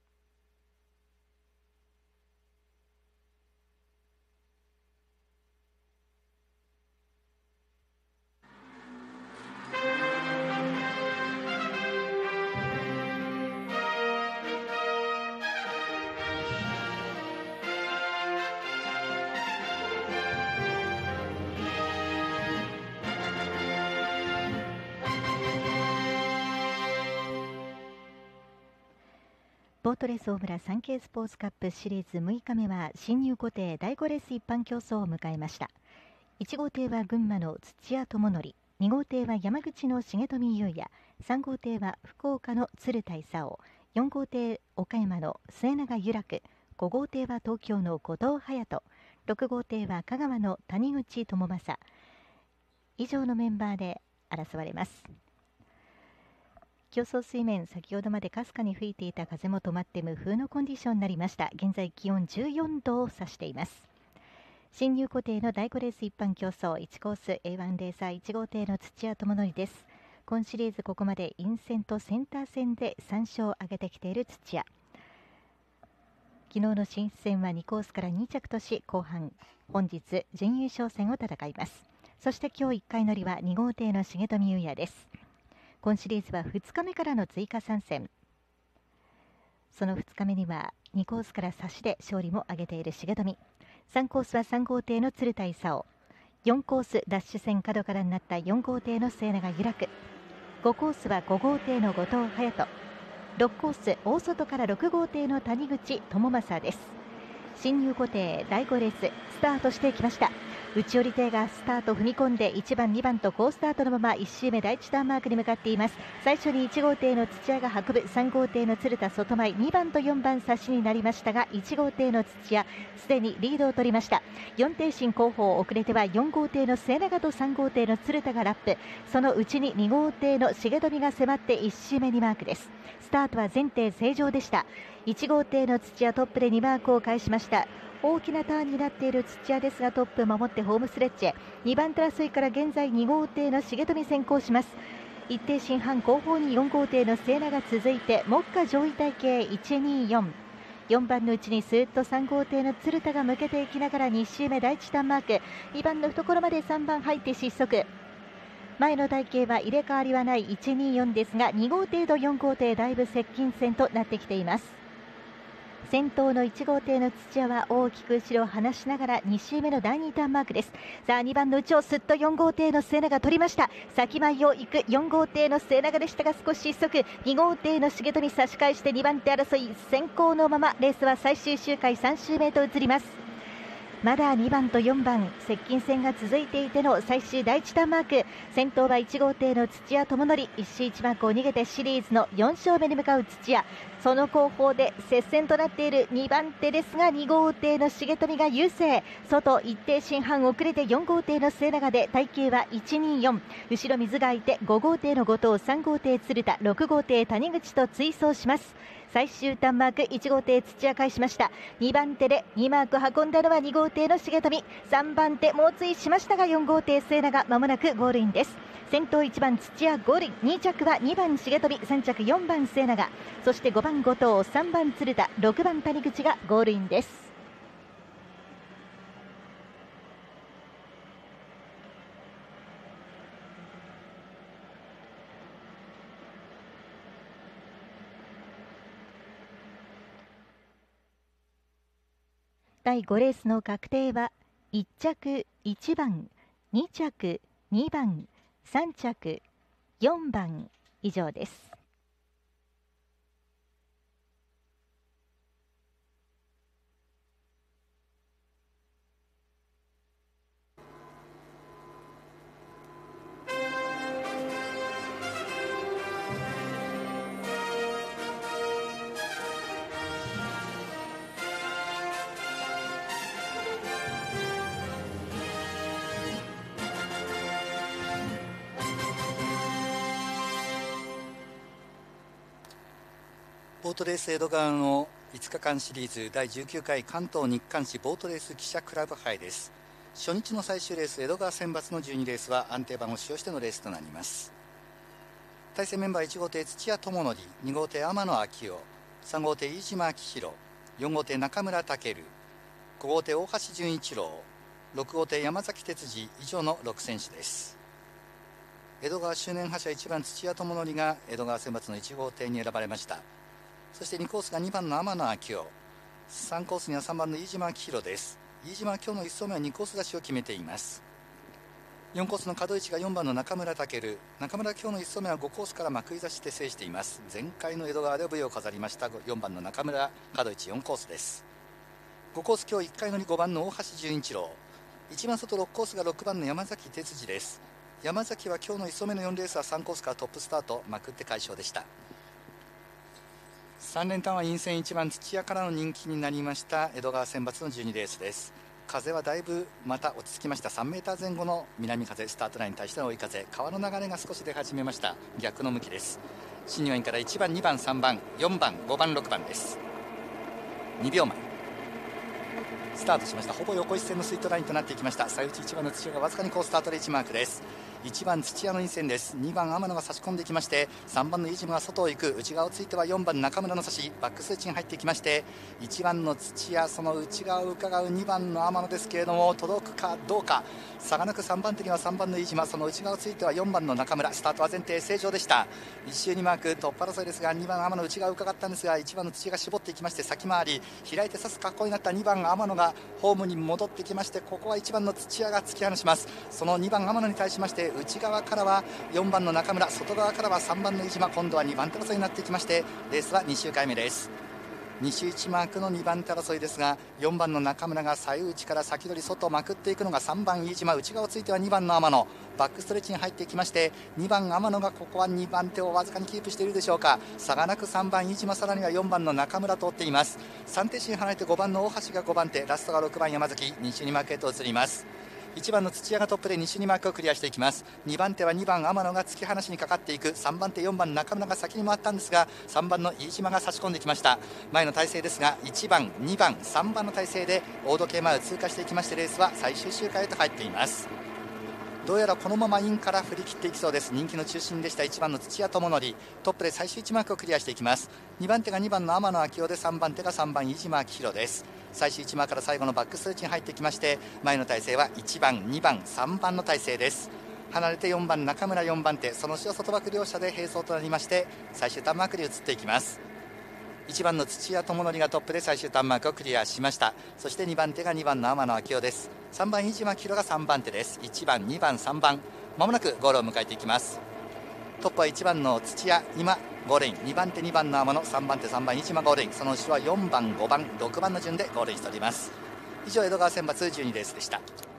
ボートレース大村サンケイスポーツカップシリーズ6日目は新入固定第5レース一般競争を迎えました。1号艇は群馬の土屋智則、2号艇は山口の重富裕也、3号艇は福岡の鶴田勲、4号艇岡山の末永由楽、5号艇は東京の後藤隼人、6号艇は香川の谷口智正。以上のメンバーで争われます。競争水面、先ほどまでかすかに吹いていた風も止まって無風のコンディションになりました。現在気温14度を指しています。新入固定の第5レース一般競争1コース A1 レーサー1号艇の土屋智則です。今シリーズここまでイン戦とセンター戦で3勝を挙げてきている土屋。昨日の新戦は2コースから2着とし、後半本日準優勝戦を戦います。そして今日1回乗りは2号艇の重富裕也です。今シリーズは2日目からの追加参戦。その2日目には2コースから差しで勝利も挙げている重富。3コースは3号艇の鶴田勲、4コースダッシュ戦角からになった4号艇の末永由楽、 5コースは5号艇の後藤隼人、6コース大外から6号艇の谷口智正です。進入固定第5レーススタートしてきました。内寄り艇がスタート踏み込んで1番2番と好スタートのまま1周目第1ターンマークに向かっています。最初に1号艇の土屋が運ぶ、3号艇の鶴田外前、2番と4番差しになりましたが、1号艇の土屋すでにリードを取りました。4艇進後方遅れては4号艇の末永と3号艇の鶴田がラップ、そのうちに2号艇の重富が迫って1周目にマークです。スタートは全艇正常でした。1号艇の土屋トップで2マークを返しました。大きなターンになっている土屋ですが、トップ守ってホームスレッチェ、2番手争いから現在2号艇の重富先行します。一定進半後方に4号艇の末永が続いて、目下上位体系124、4番のうちにスーッと3号艇の鶴田が抜けていきながら2周目第1ターンマーク、2番の懐まで3番入って失速、前の体系は入れ替わりはない124ですが、2号艇と4号艇だいぶ接近戦となってきています。先頭の1号艇の土屋は大きく後ろを離しながら2周目の第2ターンマークです。さあ2番の内をすっと4号艇の末永取りました。先前を行く4号艇の末永でしたが少し失速、2号艇の重富に差し返して2番手争い先行のまま、レースは最終周回3周目と移ります。まだ2番と4番接近戦が続いていての最終第1ターンマーク、先頭は1号艇の土屋智則、一周1マークを逃げてシリーズの4勝目に向かう土屋、その後方で接戦となっている2番手ですが、2号艇の重富が優勢、外一定進半遅れて4号艇の末永で体系は124、後ろ水が空いて5号艇の後藤、3号艇鶴田、6号艇谷口と追走します。最終ターンマーク1号艇土屋返しました。2番手で2マーク運んだのは2号艇の重富、3番手猛追しましたが4号艇末永まもなくゴールインです。先頭1番土屋ゴールイン、2着は2番重富、3着4番末永、そして5番後藤、3番鶴田、6番谷口がゴールインです。第5レースの確定は1着1番、2着2番、3着4番以上です。 ボートレース江戸川の5日間シリーズ第19回関東日刊誌ボートレース記者クラブ杯です。初日の最終レース江戸川選抜の12レースは安定版を使用してのレースとなります。対戦メンバー1号艇土屋智則、2号艇天野昭夫、3号艇飯島明宏、4号艇中村健、5号艇大橋純一郎、6号艇山崎哲司以上の6選手です。江戸川周年覇者1番土屋智則が江戸川選抜の1号艇に選ばれました。そして2コースが2番の天野昭夫、3コースには3番の飯島明宏です。飯島は今日の1走目は2コース出しを決めています。4コースの角位置が4番の中村健、中村は今日の1走目は5コースからまくい出して制しています。前回の江戸川で V を飾りました4番の中村、角位置4コースです。5コース今日1回乗り5番の大橋純一郎、1番外6コースが6番の山崎哲司です。山崎は今日の1走目の4レースは3コースからトップスタートまくって快勝でした。3連単は陰線1番土屋からの人気になりました江戸川選抜の12レースです。風はだいぶまた落ち着きました。3メーター前後の南風、スタートラインに対しての追い風、川の流れが少し出始めました。逆の向きです。新入園から1番2番3番4番5番6番です。2秒前スタートしました。ほぼ横一線のスイートラインとなっていきました。最内1番の土屋がわずかにスタートで1マークです。1番土屋の陰線です。2番天野が差し込んできまして、3番の飯島が外を行く、内側をついては4番中村の差し、バックスイッチに入ってきまして、1番の土屋、その内側を伺う2番の天野ですけれども、届くかどうか。差がなく3番手には3番の飯島、その内側をついては4番の中村。スタートは前提正常でした。1周にマークトップ争いですが、2番天野内側を伺ったんですが、1番の土屋が絞っていきまして、先回り開いて差す格好になった2番天野がホームに戻ってきまして、ここは1番の土屋が突き放します。その2番天野に対しまして内側からは4番の中村、外側からは3番の飯島、今度は2番手争いになってきまして、レースは2周回目です。2周1マークの2番手争いですが、4番の中村が左右内から先取り外をまくっていくのが3番飯島、内側をついては2番の天野、バックストレッチに入ってきまして、2番天野がここは2番手をわずかにキープしているでしょうか。差がなく3番飯島、さらには4番の中村と追っています。3手進離れて5番の大橋が5番手、ラストが6番山崎、2周にマークへと移ります。1番の土屋がトップで2周にマークをクリアしていきます。2番手は2番天野が突き放しにかかっていく。3番手4番中村が先に回ったんですが、3番の飯島が差し込んできました。前の体勢ですが、1番2番3番の体勢で大時計前を通過していきまして、レースは最終周回へと入っています。どうやらこのままインから振り切っていきそうです。人気の中心でした1番の土屋智則、トップで最終1マークをクリアしていきます。2番手が2番の天野昭夫で、3番手が3番飯島明宏です。最終1マークから最後のバックストレッチに入ってきまして、前の体勢は1番2番3番の体勢です。離れて4番中村4番手、その後ろ外枠両者で並走となりまして、最終ターンマークに移っていきます。1番の土屋智則がトップで最終ターンマークをクリアしました。そして2番手が2番の天野昭夫です。3番飯島明宏が3番手です。1番2番3番、まもなくゴールを迎えていきます。トップは1番の土屋、今ゴールイン、2番手2番の天野、3番手3番飯島ゴールイン、その後ろは4番5番6番の順でゴールインしております。以上江戸川選抜12レースでした。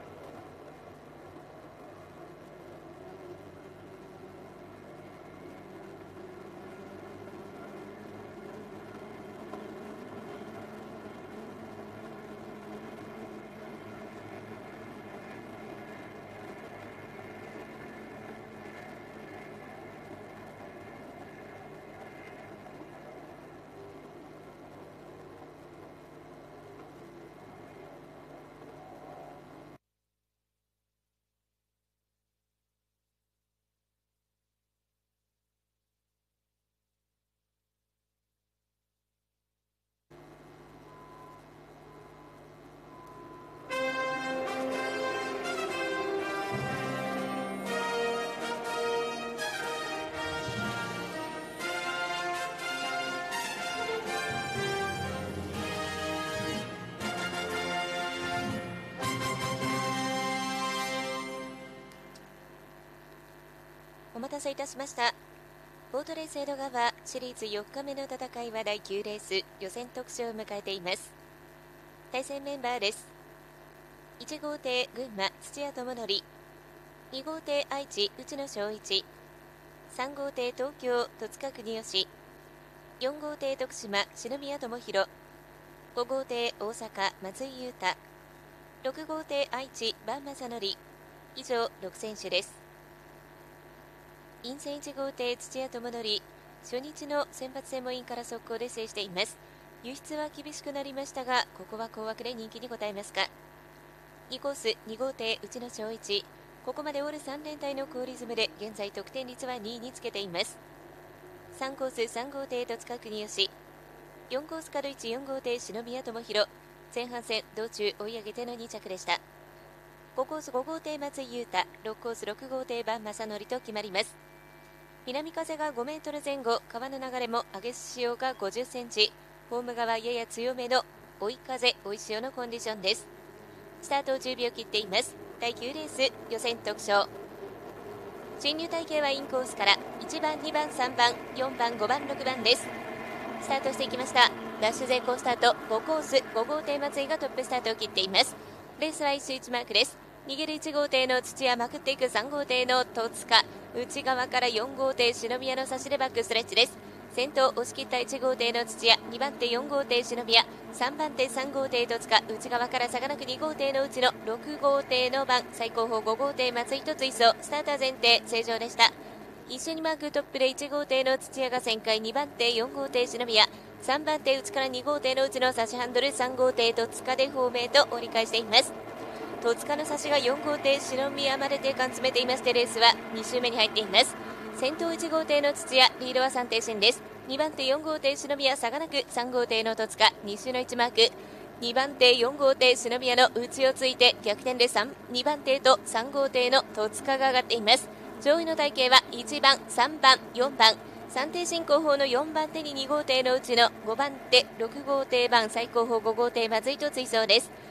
お待たせいたしました。ボートレース江戸川シリーズ4日目の戦いは第9レース予選特賞を迎えています。対戦メンバーです。1号艇群馬土屋智則、2号艇愛知内野翔一、3号艇東京戸塚国吉、4号艇徳島篠宮智弘、5号艇大阪松井裕太、6号艇愛知坂正則、以上6選手です。陰線1号艇土屋智則、初日の選抜専門員から速攻で制しています。輸出は厳しくなりましたが、ここは高枠で人気に応えますか。2コース2号艇内野翔一、ここまでオール3連隊の好リズムで現在得点率は2位につけています。3コース3号艇戸塚国吉、4コース軽1 4号艇篠宮智弘、前半戦道中追い上げての2着でした。5コース5号艇松井裕太、6コース6号艇坂正則と決まります。南風が5メートル前後、川の流れも上げ潮が50センチ、ホーム側やや強めの追い風追い潮のコンディションです。スタートを10秒切っています。第9レース予選特賞、進入隊形はインコースから1番2番3番4番5番6番です。スタートしていきました。ダッシュ前行スタート、5コース5号艇松井がトップスタートを切っています。レースは1周1マークです。逃げる1号艇の土屋、まくっていく3号艇の戸塚、内側から4号艇篠宮の差しでバックストレッチです。先頭押し切った1号艇の土屋、2番手4号艇篠宮、3番手3号艇戸塚、内側から差がなく2号艇の内野、6号艇の番、最後方5号艇松井と追走、スターター前提正常でした。一緒にマークトップで1号艇の土屋が旋回、2番手4号艇篠宮、3番手内から2号艇の内野差しハンドル、3号艇戸塚で方面と折り返しています。戸塚の差しが4号艇篠宮まで定間詰めていまして、レースは2周目に入っています。先頭1号艇の土屋、リードは3艇進です。2番手4号艇篠宮、差がなく3号艇の戸塚、2周の1マーク、2番手4号艇篠宮の内をついて逆転で2番手と3号艇の戸塚が上がっています。上位の体系は1番3番4番、3艇進後方の4番手に2号艇の内の5番手6号艇番、最後方5号艇松井と追走です。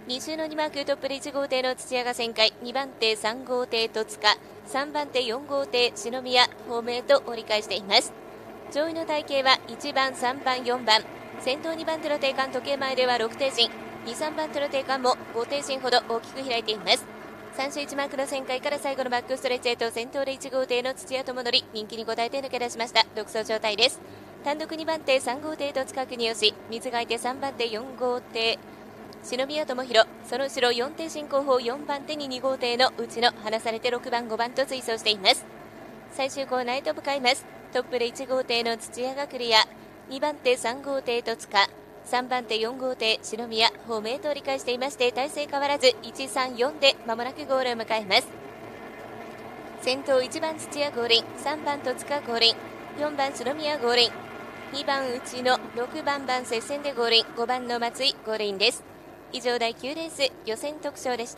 2周の2マークトップで1号艇の土屋が旋回、2番手3号艇戸塚、3番手4号艇篠宮方面へと折り返しています。上位の体系は1番3番4番、先頭2番手の定間、時計前では6艇進、2、3番手の定間も5艇進ほど大きく開いています。3周1マークの旋回から最後のバックストレッチへと先頭で1号艇の土屋智則、人気に応えて抜け出しました。独走状態です。単独2番手3号艇戸塚国吉、水がいて3番手4号艇篠宮智弘、その後ろ4艇進後方4番手に2号艇の内野、離されて6番5番と追走しています。最終コーナーへと向かいます。トップで1号艇の土屋がクリア、2番手3号艇戸塚、3番手4号艇篠宮方面へと折り返していまして、体勢変わらず134で間もなくゴールを迎えます。先頭1番土屋合輪、3番戸塚合輪、4番篠宮合輪、2番内野、6番番接戦で合輪、5番の松井合輪です。以上第9レース予選特賞でした。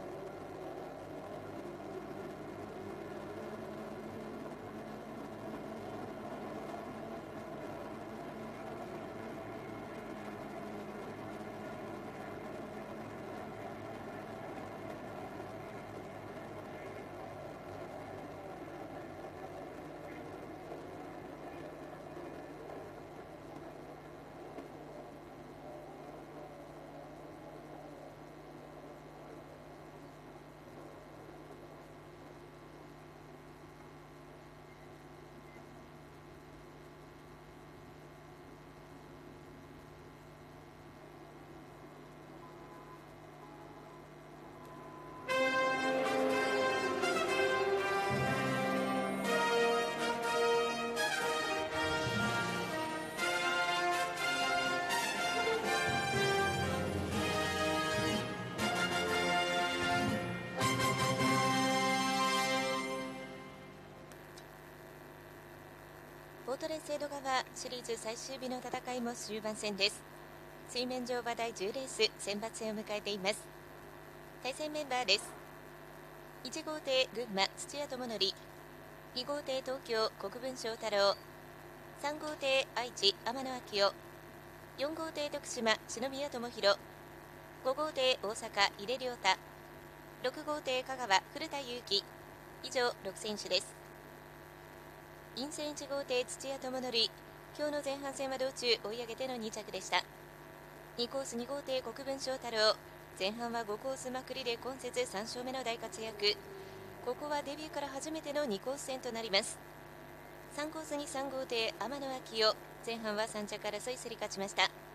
ボートレース江戸川シリーズ最終日の戦いも終盤戦です。水面上は第10レース選抜戦を迎えています。対戦メンバーです。1号艇群馬土屋智則、2号艇東京国分翔太郎、3号艇愛知天野昭夫、4号艇徳島篠宮智弘、5号艇大阪井出亮太、6号艇香川古田裕樹、以上6選手です。陰線1号艇土屋智則、今日の前半戦は道中追い上げての2着でした。2コース2号艇国分翔太郎、前半は5コースまくりで今節3勝目の大活躍。ここはデビューから初めての2コース戦となります。3コースに3号艇天野昭夫、前半は3着争い競り勝ちました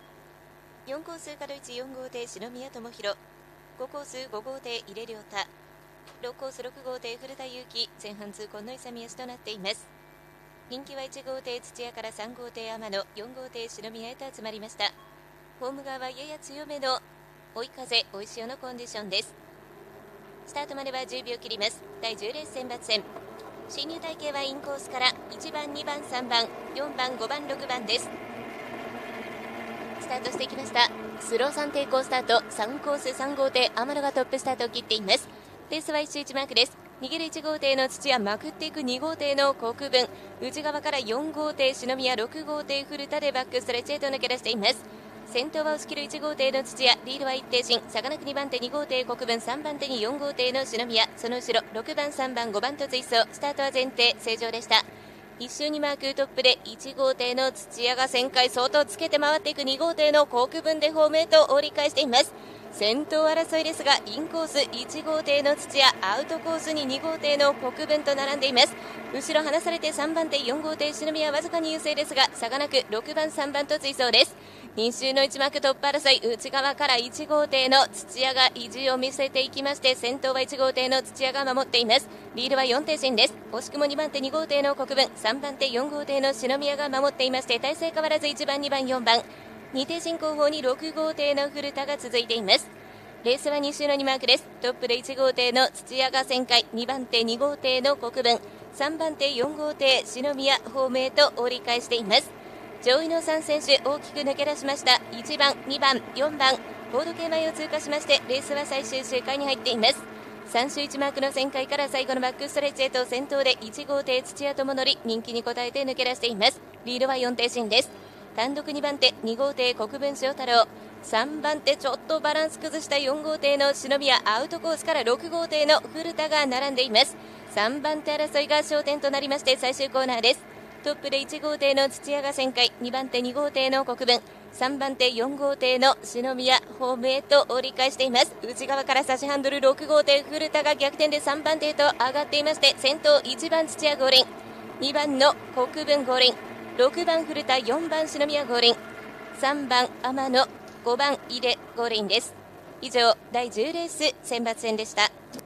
。4コース角1 4号艇篠宮智弘、5コース5号艇井出亮太、6コース6号艇古田裕樹、前半痛恨の勇み足となっています。人気は1号艇土屋から3号艇天野、4号艇篠宮へと集まりました。ホーム側はやや強めの追い風追い潮のコンディションです。スタートまでは10秒切ります。第10レース選抜戦、進入体系はインコースから1番2番3番4番5番6番です。スタートしていきました。スロー3抵抗スタート、3コース3号艇天野がトップスタートを切っています。レースは1周1マークです。逃げる1号艇の土屋、まくっていく2号艇の国分、内側から4号艇篠宮、6号艇古田でバックストレッチへと抜け出しています。先頭は押し切る1号艇の土屋、リードは一艇進、差がなく2番手2号艇国分、3番手に4号艇の篠宮、その後ろ6番3番5番と追走。スタートは前提正常でした。1周2マークトップで1号艇の土屋が旋回、相当つけて回っていく2号艇の国分でホームへと折り返しています。先頭争いですが、インコース1号艇の土屋、アウトコースに2号艇の国分と並んでいます。後ろ離されて3番手4号艇篠宮、わずかに優勢ですが、差がなく6番3番と追走です。2周の1幕トップ争い、内側から1号艇の土屋が意地を見せていきまして、先頭は1号艇の土屋が守っています。リードは4艇進です。惜しくも2番手2号艇の国分、3番手4号艇の篠宮が守っていまして、体勢変わらず1番2番4番2艇進後方に6号艇の古田が続いています。レースは2周の2マークです。トップで1号艇の土屋が旋回、2番手2号艇の国分、3番手4号艇篠宮方面へと折り返しています。上位の3選手大きく抜け出しました。1番2番4番ボード系前を通過しまして、レースは最終周回に入っています。3周1マークの旋回から最後のバックストレッチへと、先頭で1号艇土屋智則、人気に応えて抜け出しています。リードは4艇進です。単独2番手2号艇国分翔太郎、 3番手ちょっとバランス崩した4号艇の篠宮、アウトコースから6号艇の古田が並んでいます。3番手争いが焦点となりまして最終コーナーです。トップで1号艇の土屋が旋回、2番手2号艇の国分、3番手4号艇の篠宮、ホームへと折り返しています。内側から差しハンドル6号艇古田が逆転で3番手へと上がっていまして、先頭1番土屋合輪、2番の国分合輪、6番古田、4番篠宮合輪、3番天野、5番井出合輪です。以上第10レース選抜戦でした。